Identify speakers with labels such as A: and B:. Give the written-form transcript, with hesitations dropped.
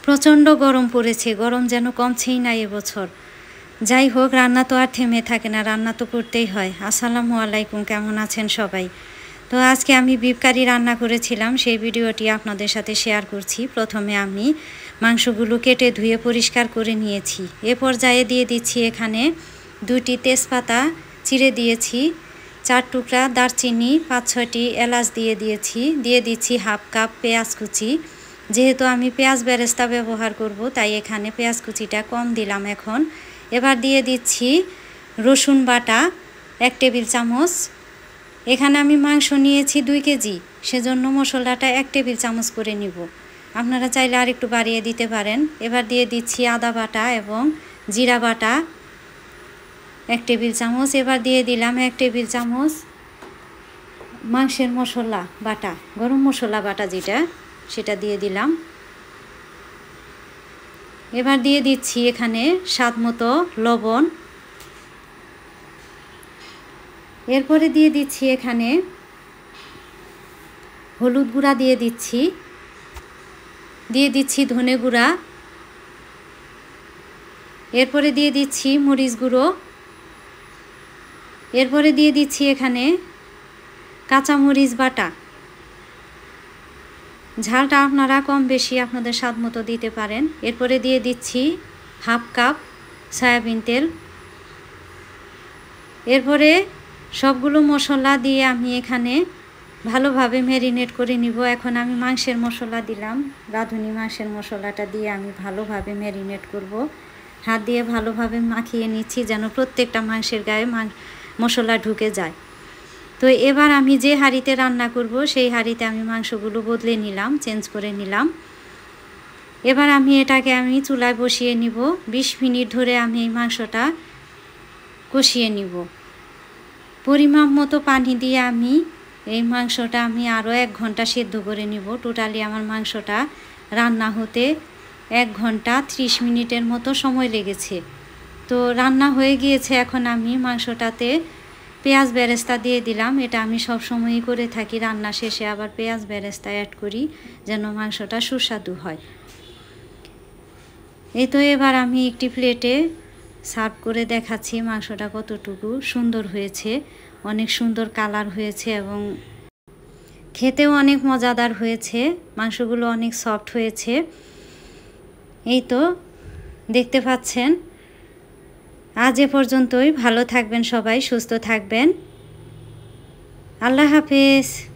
A: প্রচণ্ড গরম পড়েছে, গরম যেন কমছেই না এবছর। যাই হোক, রান্না তো আর থেমে থাকে না, রান্না তো করতেই হয়। আসসালামু আলাইকুম, কেমন আছেন সবাই? তো আজকে আমি বিফ কারি রান্না করেছিলাম, সেই ভিডিওটি আপনাদের সাথে শেয়ার করছি। প্রথমে আমি মাংসগুলো কেটে ধুয়ে পরিষ্কার করে নিয়েছি। এ পর্যায়ে দিয়ে দিচ্ছি এখানে 2টি তেজপাতা চিড়ে দিয়েছি, 4 টুকরা দারচিনি, 5-6টি এলাচ দিয়ে দিচ্ছি হাফ কাপ পেঁয়াজ কুচি। যেহেতু আমি পেঁয়াজ বেরেস্তা ব্যবহার করব, তাই এখানে পেঁয়াজ কুচিটা কম দিলাম। এবার দিয়ে দিচ্ছি রসুন বাটা 1 টেবিল চামচ। এখানে আমি মাংস নিয়েছি 2 কেজি, সেজন্য মশলাটা 1 টেবিল চামচ করে নিব। আপনারা চাইলে আর একটু বাড়িয়ে দিতে পারেন। এবার দিয়ে দিচ্ছি আদা বাটা এবং জিরা বাটা 1 টেবিল চামচ। এবার দিয়ে দিলাম 1 টেবিল চামচ মাংসের মশলা বাটা, গরম মশলা বাটা যেটা, সেটা দিয়ে দিলাম। এবার দিয়ে দিচ্ছি এখানে স্বাদ মতো লবণ। এরপরে দিয়ে দিচ্ছি এখানে হলুদ গুঁড়া দিয়ে দিচ্ছি ধনে গুঁড়া। এরপরে দিয়ে দিচ্ছি মরিচ গুঁড়ো। এরপরে দিয়ে দিচ্ছি এখানে কাঁচামরিচ বাটা। ঝালটা আপনারা কম বেশি আপনাদের স্বাদ মতো দিতে পারেন। এরপরে দিয়ে দিচ্ছি হাফ কাপ সয়াবিন তেল। এরপরে সবগুলো মশলা দিয়ে আমি এখানে ভালোভাবে ম্যারিনেট করে নিব। এখন আমি মাংসের মশলা দিলাম, রাঁধুনি মাংসের মশলাটা দিয়ে আমি ভালোভাবে ম্যারিনেট করব। হাত দিয়ে ভালোভাবে মাখিয়ে নিচ্ছি যেন প্রত্যেকটা মাংসের গায়ে মশলা ঢুকে যায়। তো এবার আমি যে হাঁড়িতে রান্না করব, সেই হাঁড়িতে আমি মাংসগুলো বদলে নিলাম, চেঞ্জ করে নিলাম। এবার আমি এটাকে চুলায় বসিয়ে নিব। 20 মিনিট ধরে আমি এই মাংসটা কষিয়ে নিব। পরিমাণ মতো পানি দিয়ে আমি এই মাংসটা আরও 1 ঘন্টা সেদ্ধ করে নিব। টোটালি আমার মাংসটা রান্না হতে 1 ঘন্টা 30 মিনিটের মতো সময় লেগেছে। তো রান্না হয়ে গিয়েছে। এখন আমি মাংসটাতে পেঁয়াজ বেরেস্তা দিয়ে দিলাম। এটা আমি সব সময়ই করে থাকি, রান্না শেষে আবার পেঁয়াজ বেরেস্তা অ্যাড করি যেন মাংসটা সুস্বাদু হয়। এই তো এবার আমি একটি প্লেটে সার্ভ করে দেখাচ্ছি মাংসটা কতটুকু সুন্দর হয়েছে। অনেক সুন্দর কালার হয়েছে এবং খেতেও অনেক মজাদার হয়েছে। মাংসগুলো অনেক সফট হয়েছে। এই তো দেখতে পাচ্ছেন। আজ এ পর্যন্তই। ভালো থাকবেন সবাই, সুস্থ থাকবেন। আল্লাহ হাফেজ।